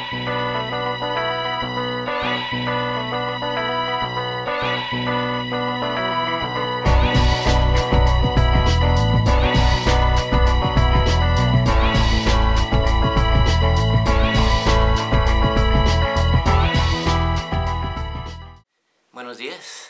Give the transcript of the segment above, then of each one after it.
Buenos días.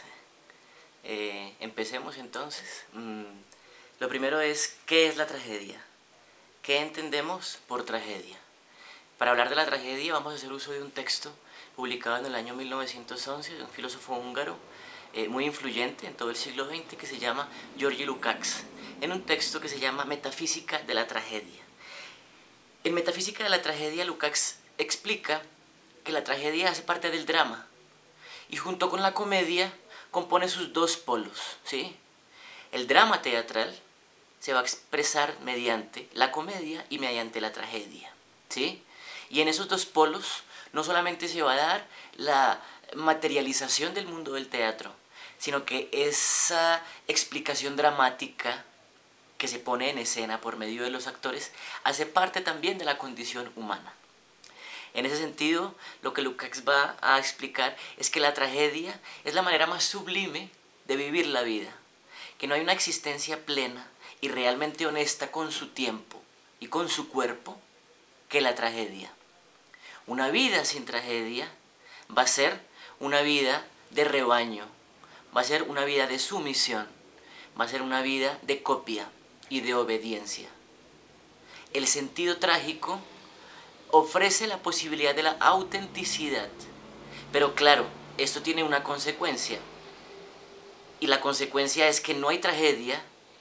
Empecemos entonces. Lo primero es, ¿qué es la tragedia? ¿Qué entendemos por tragedia? Para hablar de la tragedia vamos a hacer uso de un texto publicado en el año 1911 de un filósofo húngaro muy influyente en todo el siglo XX que se llama György Lukács, en un texto que se llama Metafísica de la tragedia. En Metafísica de la tragedia, Lukács explica que la tragedia hace parte del drama y junto con la comedia compone sus dos polos, ¿sí? El drama teatral se va a expresar mediante la comedia y mediante la tragedia, ¿sí? Y en esos dos polos no solamente se va a dar la materialización del mundo del teatro, sino que esa explicación dramática que se pone en escena por medio de los actores hace parte también de la condición humana. En ese sentido, lo que Lukács va a explicar es que la tragedia es la manera más sublime de vivir la vida, que no hay una existencia plena y realmente honesta con su tiempo y con su cuerpo que la tragedia. Una vida sin tragedia va a ser una vida de rebaño, va a ser una vida de sumisión, va a ser una vida de copia y de obediencia. El sentido trágico ofrece la posibilidad de la autenticidad, pero claro, esto tiene una consecuencia, y la consecuencia es que no hay tragedia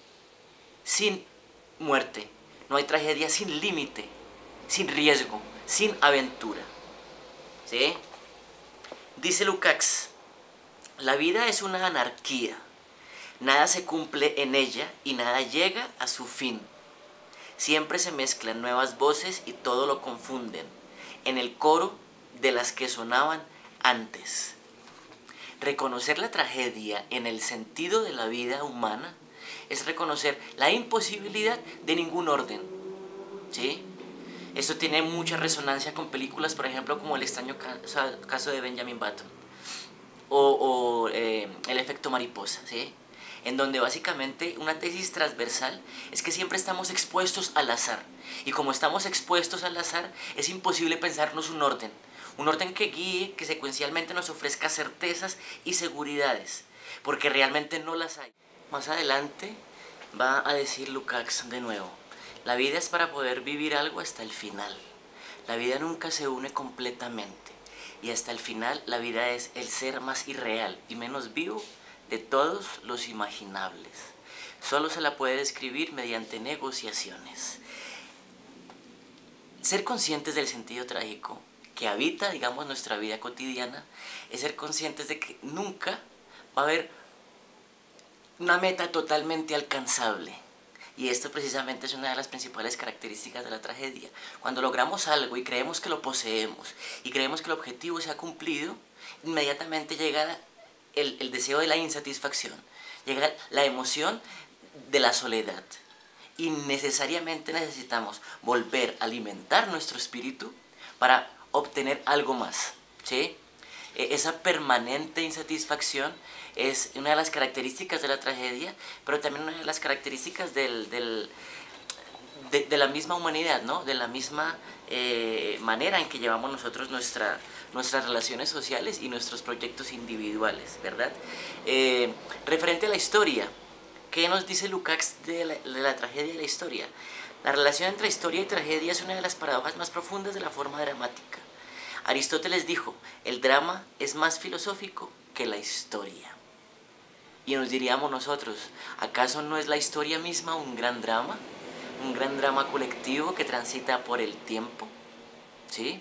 sin muerte, no hay tragedia sin límite, sin riesgo, sin aventura, ¿sí? Dice Lukács, la vida es una anarquía, nada se cumple en ella y nada llega a su fin. Siempre se mezclan nuevas voces y todo lo confunden en el coro de las que sonaban antes. Reconocer la tragedia en el sentido de la vida humana es reconocer la imposibilidad de ningún orden, ¿sí? Esto tiene mucha resonancia con películas, por ejemplo, como El extraño caso de Benjamin Button o El efecto mariposa, ¿sí? En donde básicamente una tesis transversal es que siempre estamos expuestos al azar. Y como estamos expuestos al azar, es imposible pensarnos un orden que guíe, que secuencialmente nos ofrezca certezas y seguridades, porque realmente no las hay. Más adelante va a decir Lukács de nuevo, la vida es para poder vivir algo hasta el final. La vida nunca se une completamente, y hasta el final la vida es el ser más irreal y menos vivo de todos los imaginables. Solo se la puede describir mediante negociaciones. Ser conscientes del sentido trágico que habita, digamos, nuestra vida cotidiana, es ser conscientes de que nunca va a haber una meta totalmente alcanzable. Y esto precisamente es una de las principales características de la tragedia. Cuando logramos algo y creemos que lo poseemos y creemos que el objetivo se ha cumplido, inmediatamente llega el deseo de la insatisfacción, llega la emoción de la soledad. Y necesariamente necesitamos volver a alimentar nuestro espíritu para obtener algo más, ¿sí? Esa permanente insatisfacción es una de las características de la tragedia, pero también una de las características de la misma humanidad, ¿no? De la misma manera en que llevamos nosotros nuestras relaciones sociales y nuestros proyectos individuales, ¿verdad? Referente a la historia, ¿qué nos dice Lukács de la tragedia y la historia? La relación entre historia y tragedia es una de las paradojas más profundas de la forma dramática. Aristóteles dijo, el drama es más filosófico que la historia. Y nos diríamos nosotros, ¿acaso no es la historia misma un gran drama? Un gran drama colectivo que transita por el tiempo, ¿sí?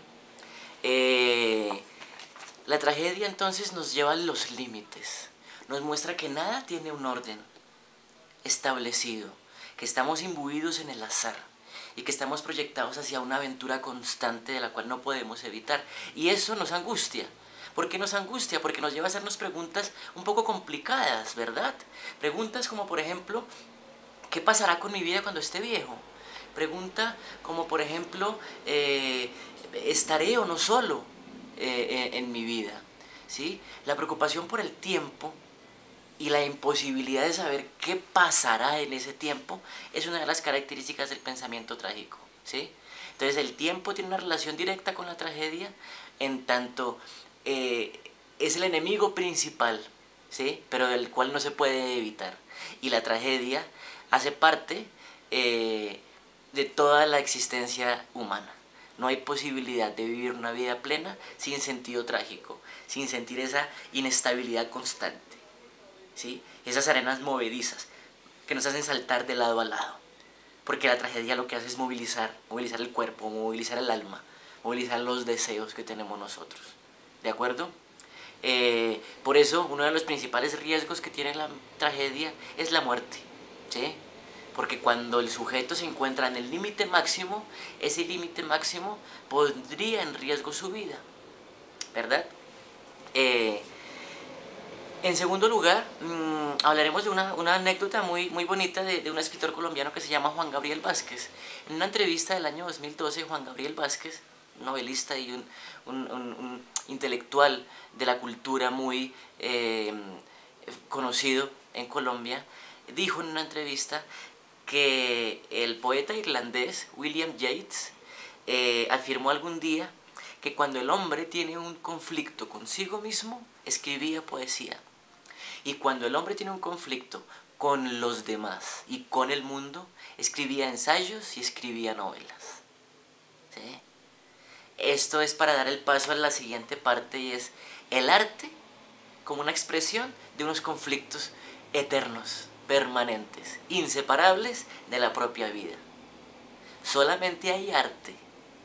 La tragedia entonces nos lleva a los límites, nos muestra que nada tiene un orden establecido, que estamos imbuidos en el azar y que estamos proyectados hacia una aventura constante de la cual no podemos evitar. Y eso nos angustia. ¿Por qué nos angustia? Porque nos lleva a hacernos preguntas un poco complicadas, ¿verdad? Preguntas como, por ejemplo, ¿qué pasará con mi vida cuando esté viejo? Pregunta como por ejemplo, ¿estaré o no solo en mi vida? ¿Sí? La preocupación por el tiempo y la imposibilidad de saber qué pasará en ese tiempo es una de las características del pensamiento trágico, ¿sí? Entonces el tiempo tiene una relación directa con la tragedia, en tanto es el enemigo principal, ¿sí? Pero del cual no se puede evitar. Y la tragedia hace parte de toda la existencia humana. No hay posibilidad de vivir una vida plena sin sentido trágico, sin sentir esa inestabilidad constante, ¿sí? Esas arenas movedizas que nos hacen saltar de lado a lado. Porque la tragedia lo que hace es movilizar el cuerpo, movilizar el alma, movilizar los deseos que tenemos nosotros. ¿De acuerdo? Por eso uno de los principales riesgos que tiene la tragedia es la muerte, ¿sí? Porque cuando el sujeto se encuentra en el límite máximo, ese límite máximo pondría en riesgo su vida, ¿verdad? En segundo lugar, hablaremos de una anécdota muy bonita de un escritor colombiano que se llama Juan Gabriel Vázquez. En una entrevista del año 2012, Juan Gabriel Vázquez, novelista y un intelectual de la cultura muy conocido en Colombia, dijo en una entrevista que el poeta irlandés William Yeats afirmó algún día que cuando el hombre tiene un conflicto consigo mismo, escribía poesía. Y cuando el hombre tiene un conflicto con los demás y con el mundo, escribía ensayos y escribía novelas, ¿sí? Esto es para dar el paso a la siguiente parte, y es el arte como una expresión de unos conflictos eternos, permanentes, inseparables de la propia vida. Solamente hay arte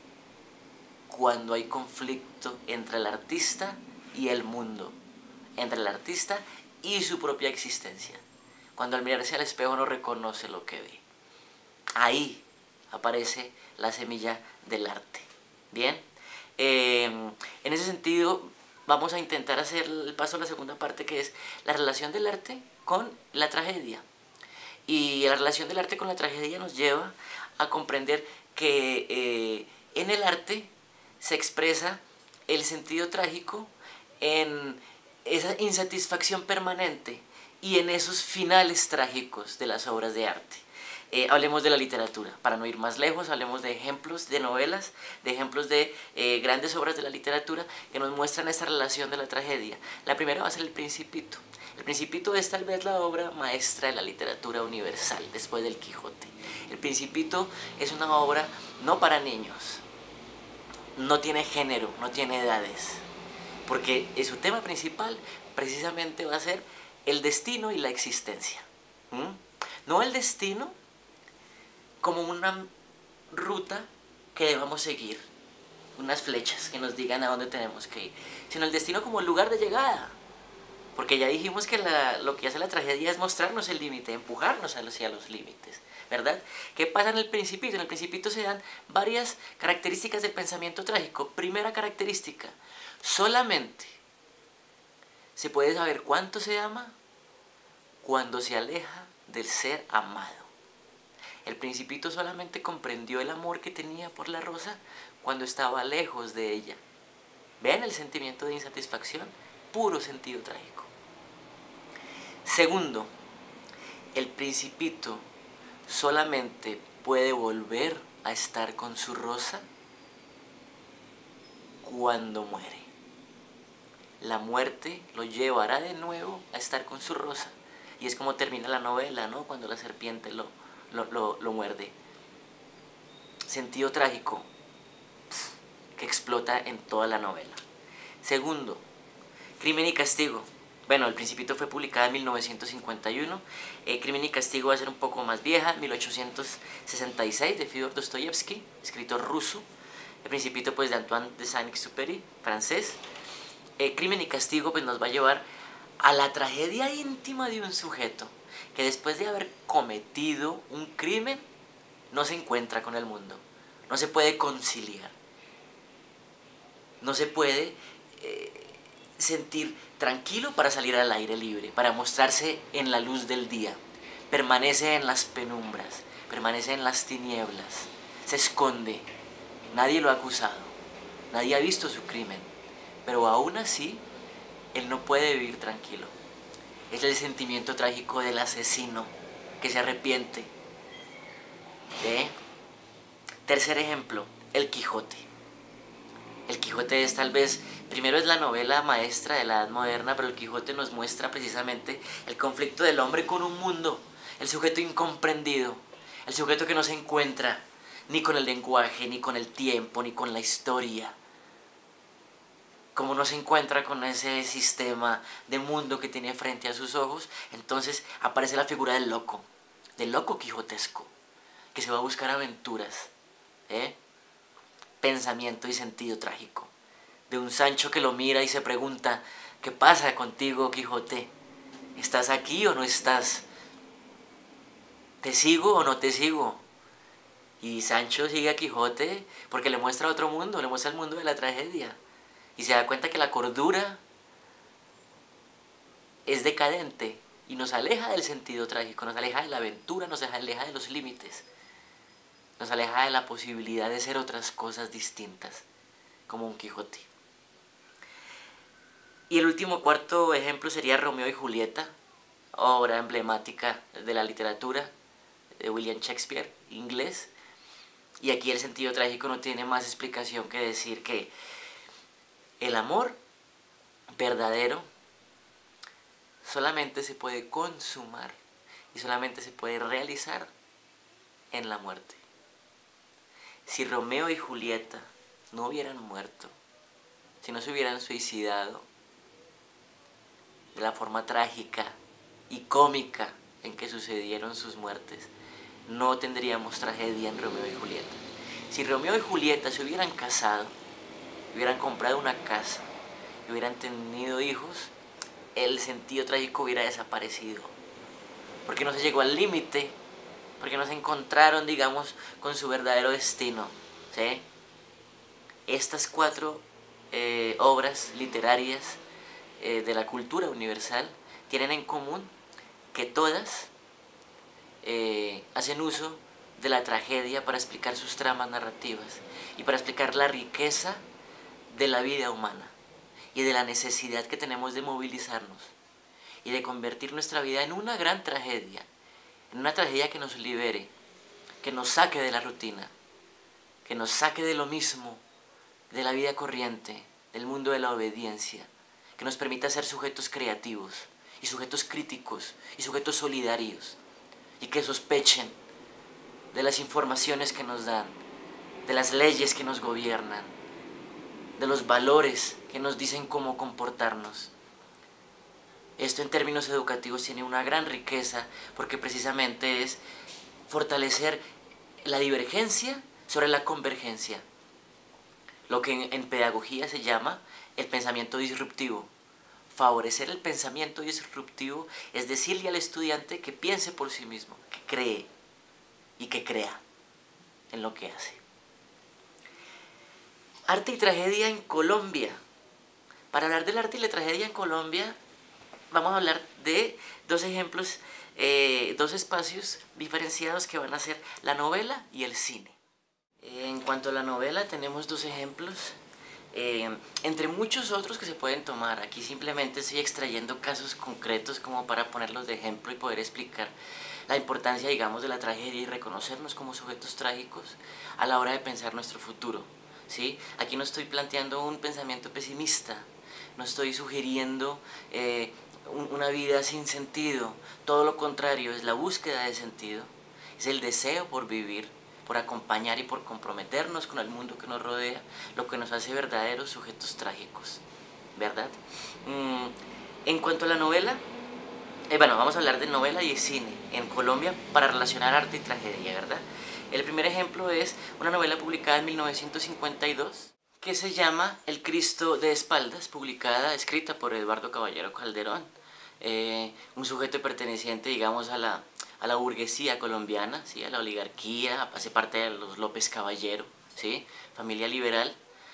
cuando hay conflicto entre el artista y el mundo, entre el artista y su propia existencia. Cuando al mirarse al espejo no reconoce lo que ve. Ahí aparece la semilla del arte. Bien, en ese sentido vamos a intentar hacer el paso a la segunda parte, que es la relación del arte con la tragedia. Y la relación del arte con la tragedia nos lleva a comprender que en el arte se expresa el sentido trágico en esa insatisfacción permanente y en esos finales trágicos de las obras de arte. Hablemos de la literatura, para no ir más lejos, hablemos de ejemplos de novelas, de ejemplos de grandes obras de la literatura que nos muestran esa relación de la tragedia. La primera va a ser El Principito. El Principito es tal vez la obra maestra de la literatura universal, después del Quijote. El Principito es una obra no para niños, no tiene género, no tiene edades, porque su tema principal precisamente va a ser el destino y la existencia. No el destino como una ruta que debamos seguir, unas flechas que nos digan a dónde tenemos que ir, sino el destino como el lugar de llegada. Porque ya dijimos que lo que hace la tragedia es mostrarnos el límite, empujarnos hacia los límites, ¿verdad? ¿Qué pasa en El Principito? En El Principito se dan varias características del pensamiento trágico. Primera característica: solamente se puede saber cuánto se ama cuando se aleja del ser amado. El Principito solamente comprendió el amor que tenía por la rosa cuando estaba lejos de ella. ¿Ven el sentimiento de insatisfacción? Puro sentido trágico. Segundo, el Principito solamente puede volver a estar con su rosa cuando muere. La muerte lo llevará de nuevo a estar con su rosa. Y es como termina la novela, ¿no? Cuando la serpiente lo muerde. Sentido trágico que explota en toda la novela. Segundo, Crimen y Castigo. Bueno, El Principito fue publicada en 1951. Crimen y Castigo va a ser un poco más vieja, 1866, de Fyodor Dostoyevsky, escritor ruso. El Principito, pues, de Antoine de Saint-Exupéry, francés. Crimen y Castigo, pues, nos va a llevar a la tragedia íntima de un sujeto que después de haber cometido un crimen no se encuentra con el mundo, no se puede conciliar, no se puede sentir tranquilo para salir al aire libre, para mostrarse en la luz del día. Permanece en las penumbras, permanece en las tinieblas, se esconde, nadie lo ha acusado, nadie ha visto su crimen, pero aún así, él no puede vivir tranquilo. Es el sentimiento trágico del asesino que se arrepiente. Tercer ejemplo, El Quijote. El Quijote es tal vez, primero es la novela maestra de la Edad Moderna, pero El Quijote nos muestra precisamente el conflicto del hombre con un mundo, el sujeto incomprendido, el sujeto que no se encuentra ni con el lenguaje, ni con el tiempo, ni con la historia. Como no se encuentra con ese sistema de mundo que tiene frente a sus ojos, entonces aparece la figura del loco quijotesco, que se va a buscar aventuras, pensamiento y sentido trágico, de un Sancho que lo mira y se pregunta: ¿qué pasa contigo, Quijote? ¿Estás aquí o no estás? ¿Te sigo o no te sigo? Y Sancho sigue a Quijote porque le muestra otro mundo, le muestra el mundo de la tragedia, y se da cuenta que la cordura es decadente y nos aleja del sentido trágico, nos aleja de la aventura, nos aleja de los límites, nos aleja de la posibilidad de ser otras cosas distintas, como un Quijote. Y el último, cuarto ejemplo sería Romeo y Julieta, obra emblemática de la literatura de William Shakespeare, inglés. Y aquí el sentido trágico no tiene más explicación que decir que el amor verdadero solamente se puede consumar y solamente se puede realizar en la muerte. Si Romeo y Julieta no hubieran muerto, si no se hubieran suicidado de la forma trágica y cómica en que sucedieron sus muertes, no tendríamos tragedia en Romeo y Julieta. Si Romeo y Julieta se hubieran casado, hubieran comprado una casa y hubieran tenido hijos, el sentido trágico hubiera desaparecido, porque no se llegó al límite, porque no se encontraron, digamos, con su verdadero destino, ¿sí? Estas cuatro obras literarias de la cultura universal tienen en común que todas hacen uso de la tragedia para explicar sus tramas narrativas y para explicar la riqueza de la vida humana y de la necesidad que tenemos de movilizarnos y de convertir nuestra vida en una gran tragedia, en una tragedia que nos libere, que nos saque de la rutina, que nos saque de lo mismo, de la vida corriente, del mundo de la obediencia, que nos permita ser sujetos creativos y sujetos críticos y sujetos solidarios, y que sospechen de las informaciones que nos dan, de las leyes que nos gobiernan, de los valores que nos dicen cómo comportarnos. Esto en términos educativos tiene una gran riqueza porque precisamente es fortalecer la divergencia sobre la convergencia, lo que en pedagogía se llama el pensamiento disruptivo. Favorecer el pensamiento disruptivo es decirle al estudiante que piense por sí mismo, que cree y que crea en lo que hace. Arte y tragedia en Colombia. Para hablar del arte y la tragedia en Colombia, vamos a hablar de dos ejemplos, dos espacios diferenciados que van a ser la novela y el cine. En cuanto a la novela, tenemos dos ejemplos, entre muchos otros que se pueden tomar. Aquí simplemente estoy extrayendo casos concretos como para ponerlos de ejemplo y poder explicar la importancia, digamos, de la tragedia y reconocernos como sujetos trágicos a la hora de pensar nuestro futuro, ¿sí? Aquí no estoy planteando un pensamiento pesimista, no estoy sugiriendo una vida sin sentido, todo lo contrario, es la búsqueda de sentido, es el deseo por vivir, por acompañar y por comprometernos con el mundo que nos rodea, lo que nos hace verdaderos sujetos trágicos, ¿verdad? En cuanto a la novela, bueno, vamos a hablar de novela y de cine en Colombia para relacionar arte y tragedia, ¿verdad? El primer ejemplo es una novela publicada en 1952 que se llama El Cristo de espaldas, escrita por Eduardo Caballero Calderón, un sujeto perteneciente, digamos, a la burguesía colombiana, ¿sí? A la oligarquía, hace parte de los López Caballero, ¿sí? Familia liberal.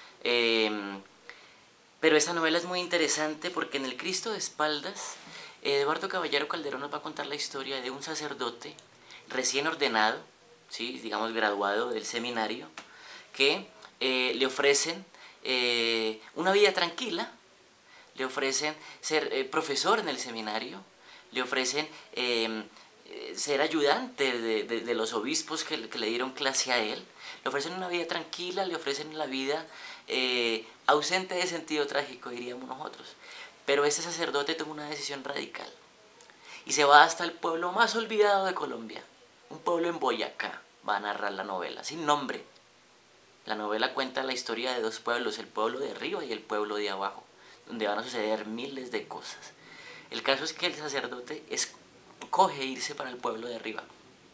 Pero esta novela es muy interesante porque en El Cristo de espaldas, Eduardo Caballero Calderón nos va a contar la historia de un sacerdote recién ordenado, ¿sí? Digamos graduado del seminario, que le ofrecen una vida tranquila, le ofrecen ser profesor en el seminario, le ofrecen ser ayudante de los obispos que le dieron clase a él, le ofrecen una vida tranquila, le ofrecen la vida ausente de sentido trágico, diríamos nosotros. Pero este sacerdote toma una decisión radical y se va hasta el pueblo más olvidado de Colombia, un pueblo en Boyacá. Va a narrar la novela, sin nombre. La novela cuenta la historia de dos pueblos, el pueblo de arriba y el pueblo de abajo, donde van a suceder miles de cosas. El caso es que el sacerdote escoge irse para el pueblo de arriba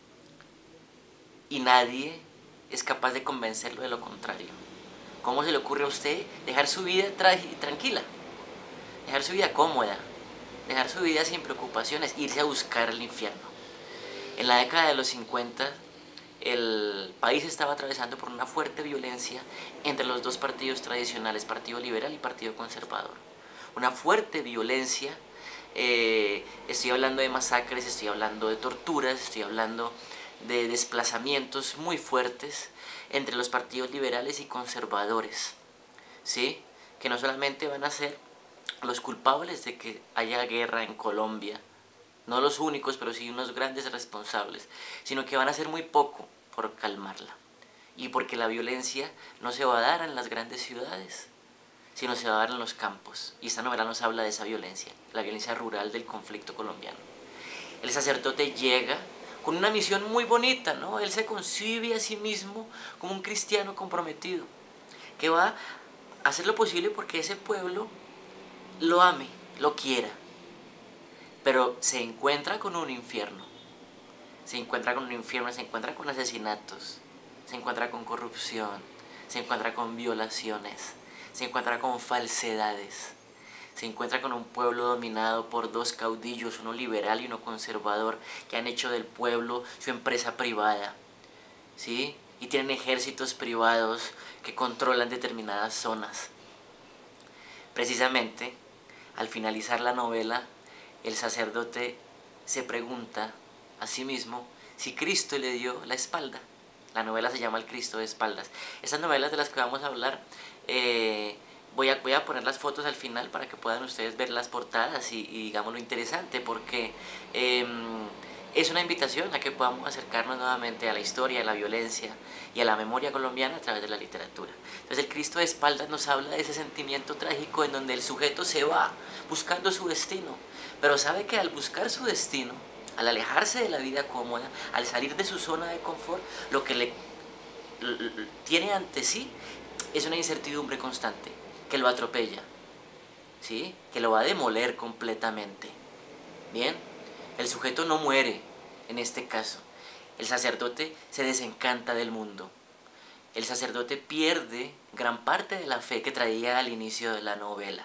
y nadie es capaz de convencerlo de lo contrario. ¿Cómo se le ocurre a usted dejar su vida tranquila, dejar su vida cómoda, dejar su vida sin preocupaciones, irse a buscar el infierno? En la década de los 50, el país estaba atravesando por una fuerte violencia entre los dos partidos tradicionales, Partido Liberal y Partido Conservador. Una fuerte violencia, estoy hablando de masacres, estoy hablando de torturas, estoy hablando de desplazamientos muy fuertes entre los partidos liberales y conservadores, ¿sí? Que no solamente van a ser los culpables de que haya guerra en Colombia, no los únicos, pero sí unos grandes responsables, sino que van a hacer muy poco por calmarla. Y porque la violencia no se va a dar en las grandes ciudades, sino se va a dar en los campos. Y esta novela nos habla de esa violencia, la violencia rural del conflicto colombiano. El sacerdote llega con una misión muy bonita, ¿no? Él se concibe a sí mismo como un cristiano comprometido, que va a hacer lo posible porque ese pueblo lo ame, lo quiera. Pero se encuentra con un infierno, se encuentra con asesinatos, se encuentra con corrupción, se encuentra con violaciones, se encuentra con falsedades, se encuentra con un pueblo dominado por dos caudillos, uno liberal y uno conservador, que han hecho del pueblo su empresa privada, ¿sí? Y tienen ejércitos privados que controlan determinadas zonas. Precisamente, al finalizar la novela, el sacerdote se pregunta a sí mismo si Cristo le dio la espalda. La novela se llama El Cristo de espaldas. Esas novelas de las que vamos a hablar, voy a poner las fotos al final para que puedan ustedes ver las portadas y digamos lo interesante, porque es una invitación a que podamos acercarnos nuevamente a la historia, a la violencia y a la memoria colombiana a través de la literatura. Entonces el Cristo de espaldas nos habla de ese sentimiento trágico en donde el sujeto se va buscando su destino, pero sabe que al buscar su destino, al alejarse de la vida cómoda, al salir de su zona de confort, lo que le tiene ante sí es una incertidumbre constante que lo atropella, ¿sí? Que lo va a demoler completamente. Bien, el sujeto no muere en este caso. El sacerdote se desencanta del mundo. El sacerdote pierde gran parte de la fe que traía al inicio de la novela.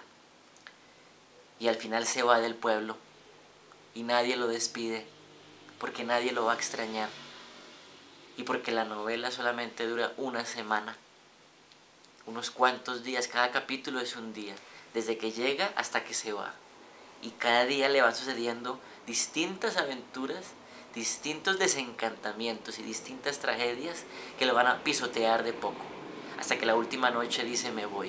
Y al final se va del pueblo y nadie lo despide porque nadie lo va a extrañar y porque la novela solamente dura una semana, unos cuantos días. Cada capítulo es un día, desde que llega hasta que se va, y cada día le van sucediendo distintas aventuras, distintos desencantamientos y distintas tragedias que lo van a pisotear de poco, hasta que la última noche dice: me voy.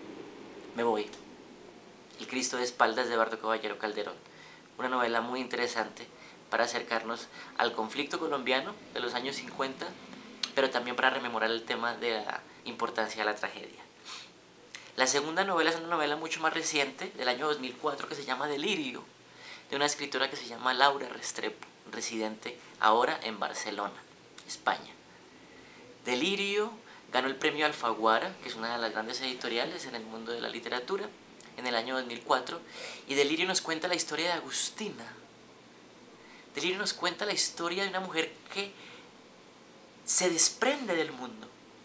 El Cristo de espaldas, de Eduardo Caballero Calderón. Una novela muy interesante para acercarnos al conflicto colombiano de los años 50, pero también para rememorar el tema de la importancia de la tragedia. La segunda novela es una novela mucho más reciente, del año 2004, que se llama Delirio, de una escritora que se llama Laura Restrepo, residente ahora en Barcelona, España. Delirio ganó el premio Alfaguara, que es una de las grandes editoriales en el mundo de la literatura, en el año 2004, y Delirio nos cuenta la historia de Agustina. Delirio nos cuenta la historia de una mujer que se desprende del mundo.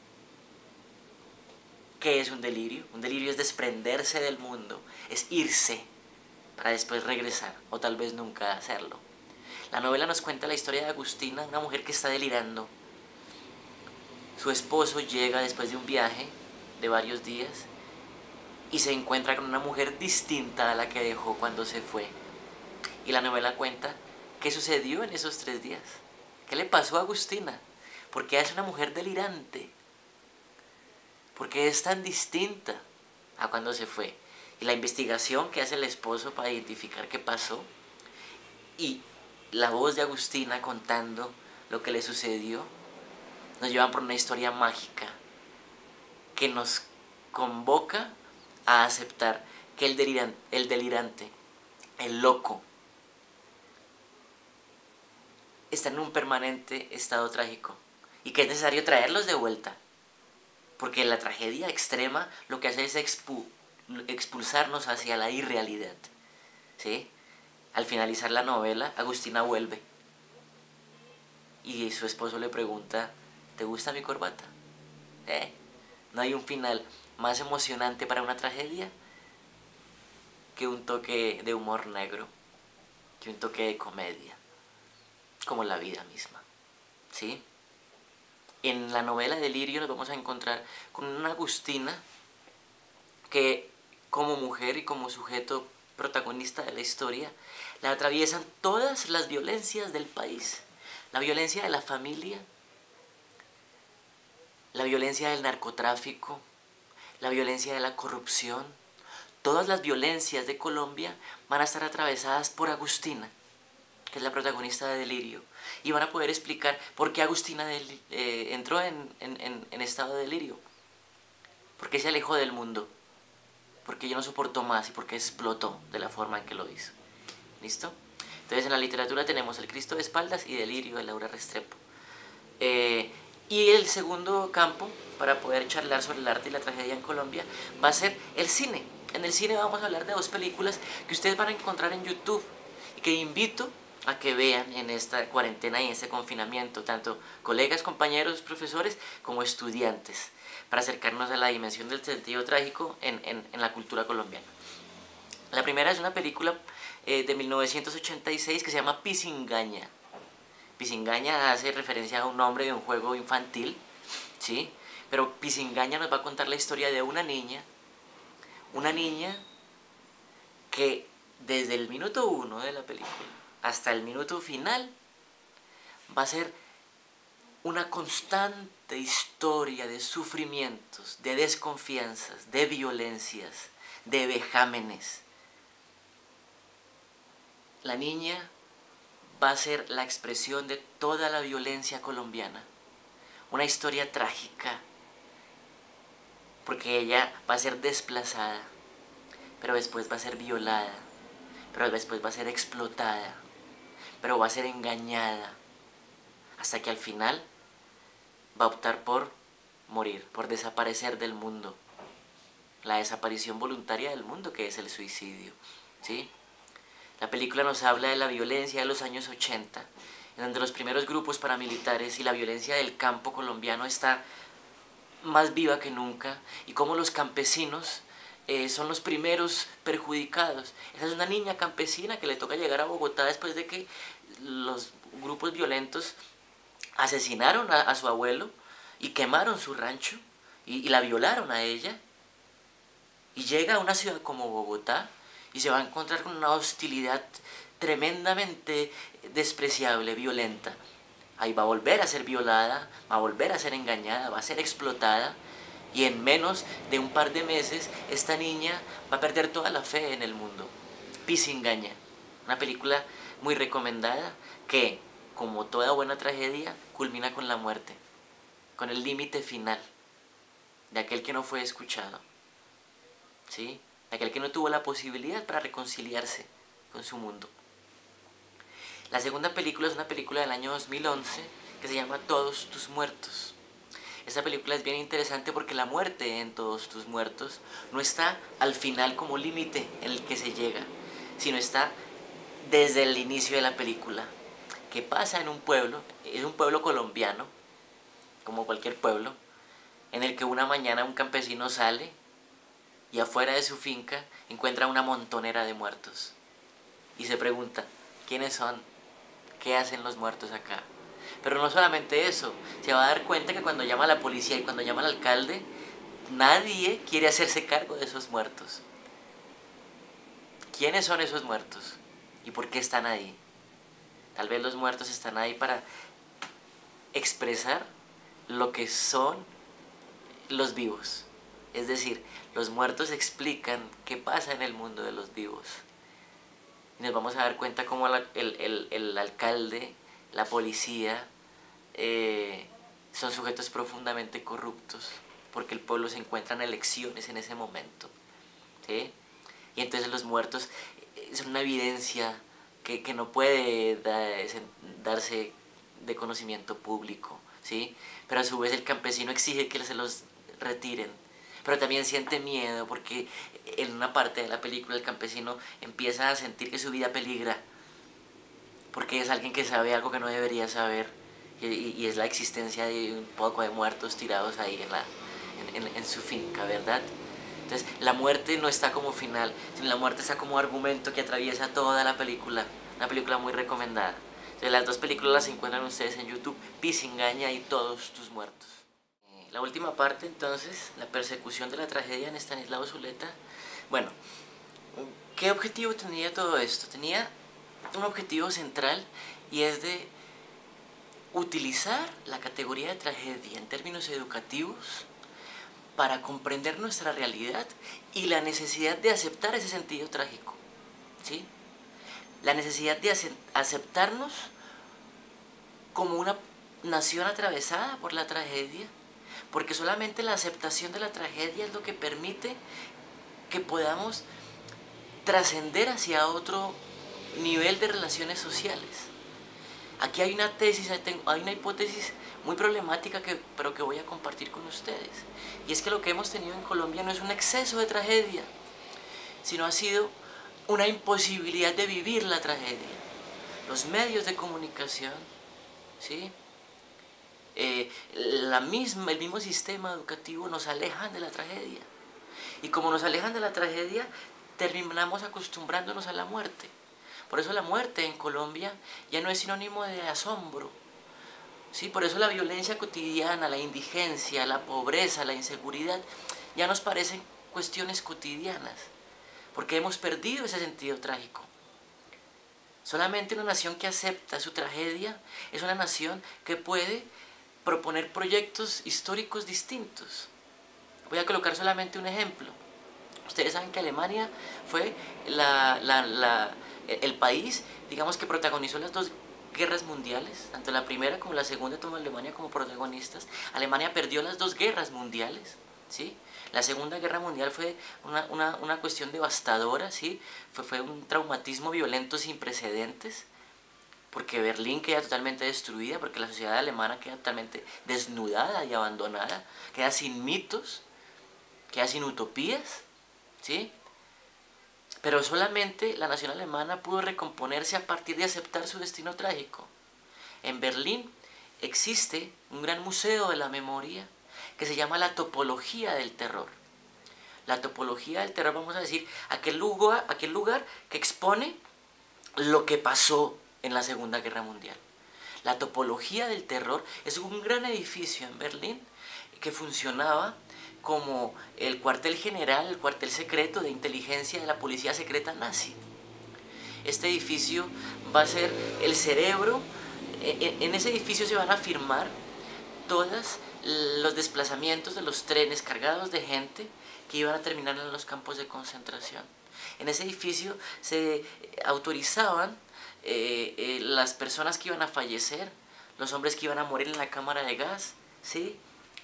¿Qué es un delirio? Un delirio es desprenderse del mundo, es irse para después regresar, o tal vez nunca hacerlo. La novela nos cuenta la historia de Agustina, una mujer que está delirando. Su esposo llega después de un viaje de varios días y se encuentra con una mujer distinta a la que dejó cuando se fue. Y la novela cuenta qué sucedió en esos 3 días. ¿Qué le pasó a Agustina? porque es una mujer delirante, porque es tan distinta a cuando se fue. Y la investigación que hace el esposo para identificar qué pasó, y la voz de Agustina contando lo que le sucedió, nos llevan por una historia mágica que nos convoca a aceptar que el delirante, el loco, está en un permanente estado trágico y que es necesario traerlos de vuelta, porque la tragedia extrema lo que hace es expulsarnos hacia la irrealidad, ¿sí? Al finalizar la novela, Agustina vuelve y su esposo le pregunta: ¿te gusta mi corbata? No hay un final más emocionante para una tragedia que un toque de humor negro, que un toque de comedia, como la vida misma, ¿sí? En la novela Delirio nos vamos a encontrar con una Agustina que, como mujer y como sujeto protagonista de la historia, la atraviesan todas las violencias del país. La violencia de la familia, la violencia del narcotráfico, la violencia de la corrupción. Todas las violencias de Colombia van a estar atravesadas por Agustina, que es la protagonista de Delirio, y van a poder explicar por qué Agustina entró en estado de delirio, por qué se alejó del mundo, por qué ya no soportó más y por qué explotó de la forma en que lo hizo. ¿Listo? Entonces en la literatura tenemos El Cristo de espaldas y Delirio de Laura Restrepo. Y el segundo campo para poder charlar sobre el arte y la tragedia en Colombia va a ser el cine. En el cine vamos a hablar de dos películas que ustedes van a encontrar en YouTube y que invito a que vean en esta cuarentena y en este confinamiento, tanto colegas, compañeros, profesores, como estudiantes, para acercarnos a la dimensión del sentido trágico en la cultura colombiana. La primera es una película de 1986 que se llama Pisingaña. Pisingaña hace referencia a un nombre de un juego infantil, ¿sí? Pero Pisingaña nos va a contar la historia de una niña que desde el minuto 1 de la película hasta el minuto final va a ser una constante historia de sufrimientos, de desconfianzas, de violencias, de vejámenes. La niña va a ser la expresión de toda la violencia colombiana. Una historia trágica, porque ella va a ser desplazada, pero después va a ser violada, pero después va a ser explotada, pero va a ser engañada, hasta que al final va a optar por morir, por desaparecer del mundo. La desaparición voluntaria del mundo, que es el suicidio, ¿sí? La película nos habla de la violencia de los años 80, en donde los primeros grupos paramilitares y la violencia del campo colombiano está más viva que nunca, y cómo los campesinos son los primeros perjudicados. Esa es una niña campesina que le toca llegar a Bogotá después de que los grupos violentos asesinaron a su abuelo y quemaron su rancho y la violaron a ella. Y llega a una ciudad como Bogotá y se va a encontrar con una hostilidad tremendamente despreciable, violenta. Ahí va a volver a ser violada, va a volver a ser engañada, va a ser explotada, y en menos de un par de meses esta niña va a perder toda la fe en el mundo. Pisingaña, una película muy recomendada que, como toda buena tragedia, culmina con la muerte, con el límite final de aquel que no fue escuchado, ¿sí? De aquel que no tuvo la posibilidad para reconciliarse con su mundo. La segunda película es una película del año 2011 que se llama Todos tus muertos. Esta película es bien interesante porque la muerte en Todos tus muertos no está al final como límite en el que se llega, sino está desde el inicio de la película. ¿Qué pasa en un pueblo? Es un pueblo colombiano, como cualquier pueblo, en el que una mañana un campesino sale y afuera de su finca encuentra una montonera de muertos y se pregunta: ¿quiénes son? ¿Qué hacen los muertos acá? Pero no solamente eso, se va a dar cuenta que cuando llama a la policía y cuando llama al alcalde, nadie quiere hacerse cargo de esos muertos. ¿Quiénes son esos muertos? ¿Y por qué están ahí? Tal vez los muertos están ahí para expresar lo que son los vivos. Es decir, los muertos explican qué pasa en el mundo de los vivos. Y nos vamos a dar cuenta cómo el alcalde, la policía, son sujetos profundamente corruptos, porque el pueblo se encuentra en elecciones en ese momento, ¿sí? Y entonces los muertos son una evidencia que no puede darse de conocimiento público, ¿sí? Pero a su vez el campesino exige que se los retiren, pero también siente miedo porque en una parte de la película el campesino empieza a sentir que su vida peligra, porque es alguien que sabe algo que no debería saber, y es la existencia de un poco de muertos tirados ahí en su finca, ¿verdad? Entonces la muerte no está como final, sino la muerte está como argumento que atraviesa toda la película, una película muy recomendada. Entonces las dos películas las encuentran ustedes en YouTube, Pisingaña y Todos tus muertos. La última parte entonces, la persecución de la tragedia en Estanislao Zuleta. Bueno, ¿qué objetivo tenía todo esto? Tenía un objetivo central, y es de utilizar la categoría de tragedia en términos educativos para comprender nuestra realidad y la necesidad de aceptar ese sentido trágico, ¿sí? La necesidad de aceptarnos como una nación atravesada por la tragedia, porque solamente la aceptación de la tragedia es lo que permite que podamos trascender hacia otro nivel de relaciones sociales. Aquí hay una tesis, hay una hipótesis muy problemática pero que voy a compartir con ustedes. Y es que lo que hemos tenido en Colombia no es un exceso de tragedia, sino ha sido una imposibilidad de vivir la tragedia. Los medios de comunicación, ¿sí? El mismo sistema educativo nos alejan de la tragedia. Y como nos alejan de la tragedia, terminamos acostumbrándonos a la muerte. Por eso la muerte en Colombia ya no es sinónimo de asombro, ¿sí? Por eso la violencia cotidiana, la indigencia, la pobreza, la inseguridad, ya nos parecen cuestiones cotidianas, porque hemos perdido ese sentido trágico. Solamente una nación que acepta su tragedia es una nación que puede proponer proyectos históricos distintos. Voy a colocar solamente un ejemplo. Ustedes saben que Alemania fue el país, digamos, que protagonizó las dos guerras mundiales, tanto la primera como la segunda tomó Alemania como protagonistas. Alemania perdió las dos guerras mundiales, ¿sí? La Segunda Guerra Mundial fue una cuestión devastadora, ¿sí? Fue un traumatismo violento sin precedentes, porque Berlín queda totalmente destruida, porque la sociedad alemana queda totalmente desnudada y abandonada, queda sin mitos, queda sin utopías, ¿sí? Pero solamente la nación alemana pudo recomponerse a partir de aceptar su destino trágico. En Berlín existe un gran museo de la memoria que se llama la topología del terror. La topología del terror, vamos a decir, aquel lugar que expone lo que pasó en la Segunda Guerra Mundial. La topología del terror es un gran edificio en Berlín que funcionaba como el cuartel general, el cuartel secreto de inteligencia de la policía secreta nazi. Este edificio va a ser el cerebro. En ese edificio se van a firmar todos los desplazamientos de los trenes cargados de gente que iban a terminar en los campos de concentración. En ese edificio se autorizaban las personas que iban a fallecer, los hombres que iban a morir en la cámara de gas, ¿sí?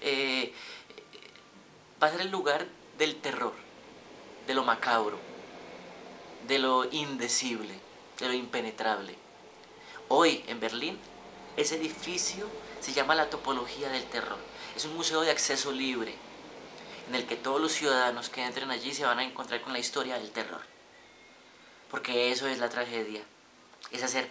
Va a ser el lugar del terror, de lo macabro, de lo indecible, de lo impenetrable. Hoy en Berlín, ese edificio se llama la topología del terror. Es un museo de acceso libre, en el que todos los ciudadanos que entren allí se van a encontrar con la historia del terror. Porque eso es la tragedia, es hacer,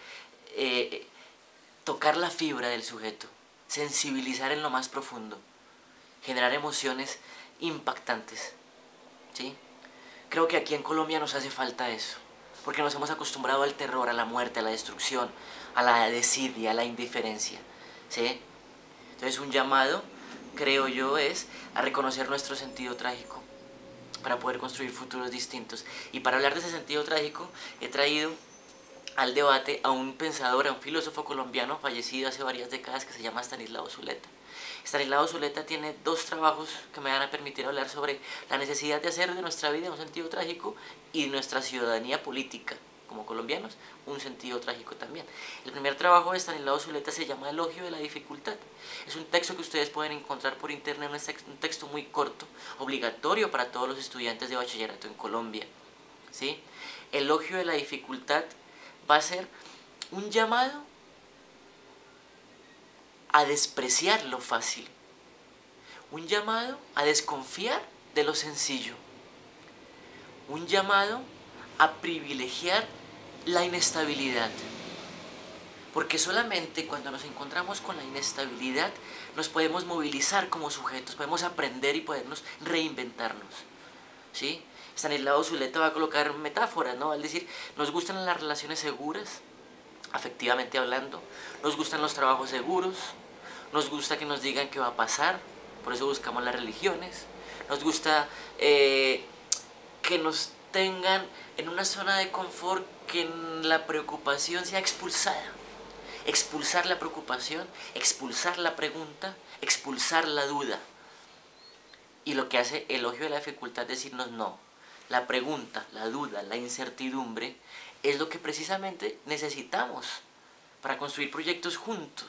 tocar la fibra del sujeto, sensibilizar en lo más profundo, generar emociones impactantes, ¿sí? Creo que aquí en Colombia nos hace falta eso, porque nos hemos acostumbrado al terror, a la muerte, a la destrucción, a la desidia, a la indiferencia, ¿sí? Entonces un llamado, creo yo, es a reconocer nuestro sentido trágico para poder construir futuros distintos. Y para hablar de ese sentido trágico, he traído al debate a un pensador, a un filósofo colombiano fallecido hace varias décadas que se llama Estanislao Zuleta. Stanislao Zuleta tiene dos trabajos que me van a permitir hablar sobre la necesidad de hacer de nuestra vida un sentido trágico y de nuestra ciudadanía política como colombianos un sentido trágico también. El primer trabajo de Stanislao Zuleta se llama Elogio de la dificultad. Es un texto que ustedes pueden encontrar por internet, un texto muy corto, obligatorio para todos los estudiantes de bachillerato en Colombia, ¿sí? Elogio de la dificultad va a ser un llamado a despreciar lo fácil, un llamado a desconfiar de lo sencillo, un llamado a privilegiar la inestabilidad, porque solamente cuando nos encontramos con la inestabilidad nos podemos movilizar como sujetos, podemos aprender y podemos reinventarnos, ¿sí? Stanislao Zuleta va a colocar metáforas, ¿no? Al decir, nos gustan las relaciones seguras, afectivamente hablando, nos gustan los trabajos seguros, nos gusta que nos digan qué va a pasar, por eso buscamos las religiones, nos gusta que nos tengan en una zona de confort, que la preocupación sea expulsada, expulsar la preocupación, expulsar la pregunta, expulsar la duda. Y lo que hace Elogio de la dificultad es decirnos no, la pregunta, la duda, la incertidumbre es lo que precisamente necesitamos para construir proyectos juntos,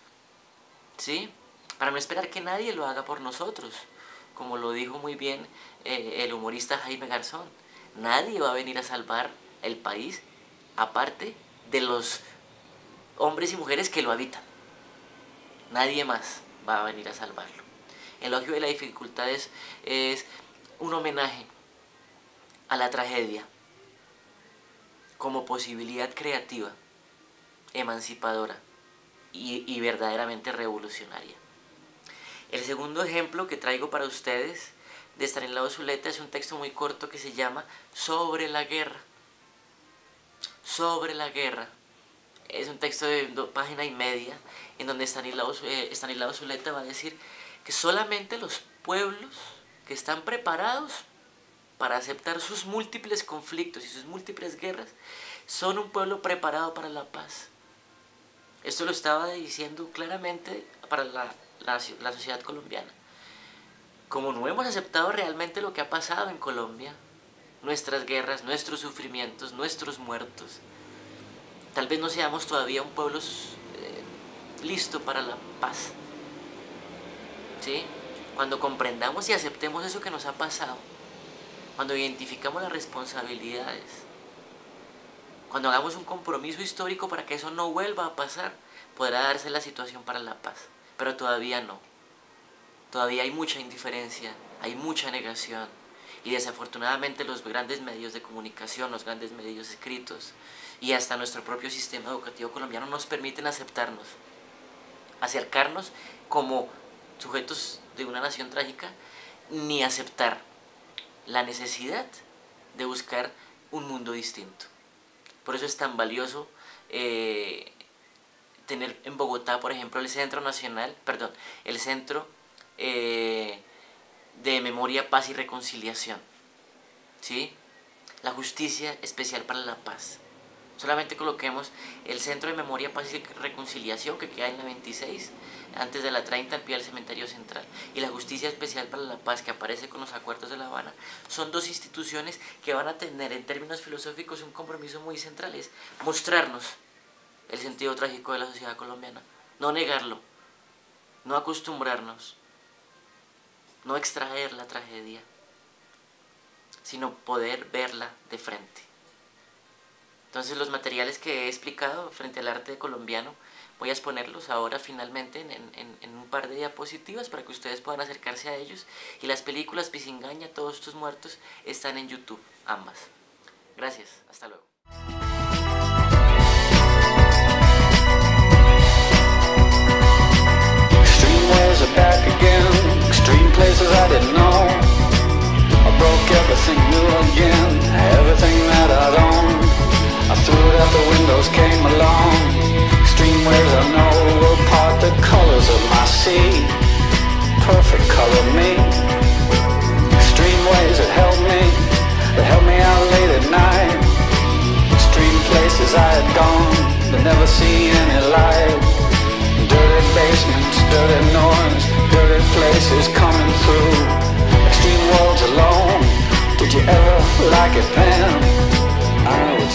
¿sí? Para no esperar que nadie lo haga por nosotros, como lo dijo muy bien el humorista Jaime Garzón. Nadie va a venir a salvar el país aparte de los hombres y mujeres que lo habitan. Nadie más va a venir a salvarlo. Elogio de la dificultad es un homenaje a la tragedia como posibilidad creativa, emancipadora y verdaderamente revolucionaria. El segundo ejemplo que traigo para ustedes de Stanislao Zuleta es un texto muy corto que se llama Sobre la guerra. Sobre la guerra. Es un texto de página y media en donde Stanislao Zuleta va a decir que solamente los pueblos que están preparados para aceptar sus múltiples conflictos y sus múltiples guerras son un pueblo preparado para la paz. Esto lo estaba diciendo claramente para la sociedad colombiana. Como no hemos aceptado realmente lo que ha pasado en Colombia, nuestras guerras, nuestros sufrimientos, nuestros muertos, tal vez no seamos todavía un pueblo listo para la paz, ¿sí? Cuando comprendamos y aceptemos eso que nos ha pasado, cuando identificamos las responsabilidades, cuando hagamos un compromiso histórico para que eso no vuelva a pasar, podrá darse la situación para la paz, pero todavía no. Todavía hay mucha indiferencia, hay mucha negación y desafortunadamente los grandes medios de comunicación, los grandes medios escritos y hasta nuestro propio sistema educativo colombiano nos permiten aceptarnos, acercarnos como sujetos de una nación trágica, ni aceptar la necesidad de buscar un mundo distinto. Por eso es tan valioso tener en Bogotá, por ejemplo, el Centro de Memoria, Paz y Reconciliación, ¿sí? La Justicia Especial para la Paz. Solamente coloquemos el Centro de Memoria, Paz y Reconciliación, que queda en la 26, antes de la 30, al pie del Cementerio Central, y la Justicia Especial para la Paz, que aparece con los Acuerdos de La Habana. Son dos instituciones que van a tener en términos filosóficos un compromiso muy central, es mostrarnos el sentido trágico de la sociedad colombiana, no negarlo, no acostumbrarnos, no extraer la tragedia, sino poder verla de frente. Entonces los materiales que he explicado frente al arte colombiano voy a exponerlos ahora finalmente en un par de diapositivas para que ustedes puedan acercarse a ellos, y las películas Pisingaña, Todos tus muertos están en YouTube, ambas. Gracias, hasta luego. Places I didn't know. I broke everything new again, everything that I'd owned. I threw it out the windows, came along. Extreme waves I know will part the colors of my sea. Perfect color me. Extreme waves that held me out late at night. Extreme places I had gone, but never seen any light. Dirty basements, dirty noise. places coming through. Extreme worlds alone. Did you ever like it, Pam? I would